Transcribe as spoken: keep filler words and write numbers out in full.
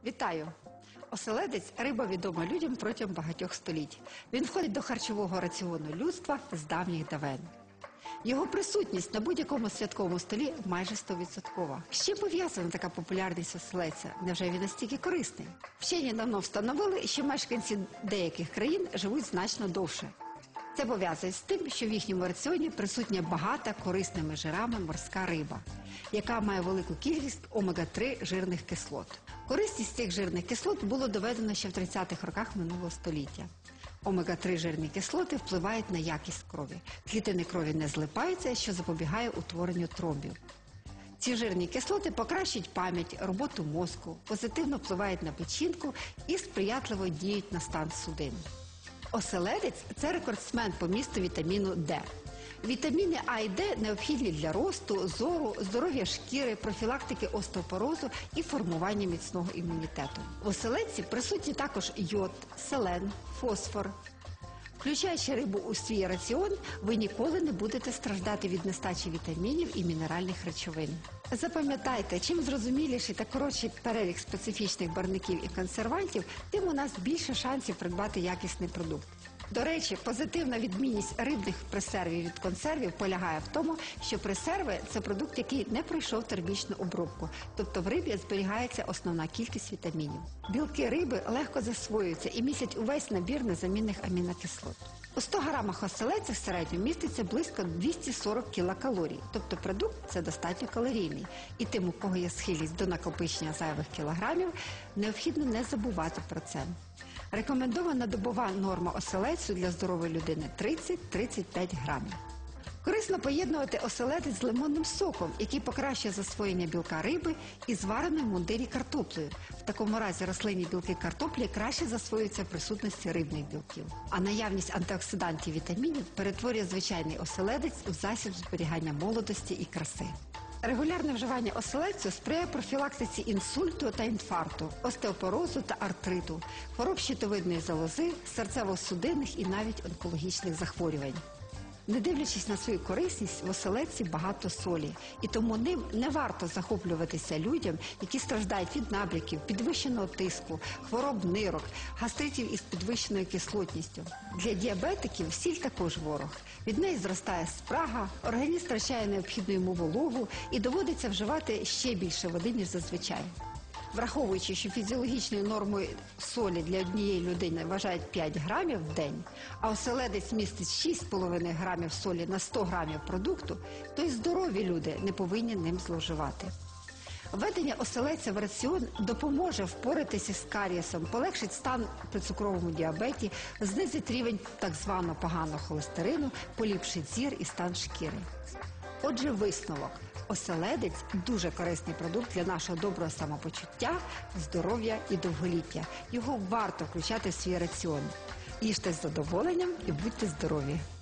Вітаю! Оселедець – риба відома людям протягом багатьох століть. Він входить до харчового раціону людства з давніх давен. Його присутність на будь-якому святковому столі майже стовідсоткова. З чим пов'язана така популярність оселедця? Невже він настільки корисний? Вчені давно встановили, що мешканці деяких країн живуть значно довше. Це пов'язує з тим, що в їхньому раціоні присутня багата корисними жирами морська риба, яка має велику кількість омега три жирних кислот. Корисність цих жирних кислот було доведено ще в тридцятих роках минулого століття. омега три жирні кислоти впливають на якість крові. Клітини крові не злипаються, що запобігає утворенню тромбів. Ці жирні кислоти покращують пам'ять, роботу мозку, позитивно впливають на печінку і сприятливо діють на стан судин. Оселедець – це рекордсмен по місту вітаміну Д. Вітаміни А і Д необхідні для росту, зору, здоров'я шкіри, профілактики остеопорозу і формування міцного імунітету. В оселедці присутні також йод, селен, фосфор. Включаючи рибу у свій раціон, ви ніколи не будете страждати від нестачі вітамінів і мінеральних речовин. Запам'ятайте, чим зрозуміліший та коротший перелік специфічних барвників і консервантів, тим у нас більше шансів придбати якісний продукт. До речі, позитивна відмінність рибних пресервів від консервів полягає в тому, що пресерви – це продукт, який не пройшов термічну обробку, тобто в рибі зберігається основна кількість вітамінів. Білки риби легко засвоюються і містять увесь набір незамінних амінокислот. У ста грамах оселедця в середньому міститься близько двісті сорок кілокалорій, тобто продукт – це достатньо калорійний. І тим, у кого є схильність до накопичення зайвих кілограмів, необхідно не забувати про це. Рекомендована добова норма оселедцю для здорової людини – тридцять - тридцять п'ять грамів. Корисно поєднувати оселедець з лимонним соком, який покращує засвоєння білка риби, і звареною в мундирі картоплею. В такому разі рослинні білки картоплі краще засвоюються в присутності рибних білків. А наявність антиоксидантів і вітамінів перетворює звичайний оселедець у засіб зберігання молодості і краси. Регулярне вживання оселедцю сприяє профілактиці інсульту та інфаркту, остеопорозу та артриту, хвороб щитовидної залози, серцево-судинних і навіть онкологічних захворювань. Не дивлячись на свою корисність, в оселедці багато солі, і тому ним не варто захоплюватися людям, які страждають від набряків, підвищеного тиску, хвороб нирок, гастритів із підвищеною кислотністю. Для діабетиків сіль також ворог. Від неї зростає спрага, організм втрачає необхідну йому вологу і доводиться вживати ще більше води, ніж зазвичай. Враховуючи, що фізіологічною нормою солі для однієї людини вважають п'ять грамів в день, а оселедець містить шість з половиною грамів солі на сто грамів продукту, то й здорові люди не повинні ним зловживати. Введення оселедця в раціон допоможе впоратися з карієсом, полегшить стан при цукровому діабеті, знизить рівень так званого поганого холестерину, поліпшить зір і стан шкіри. Отже, висновок. Оселедець – дуже корисний продукт для нашого доброго самопочуття, здоров'я і довголіття. Його варто включати в свій раціон. Їжте з задоволенням і будьте здорові!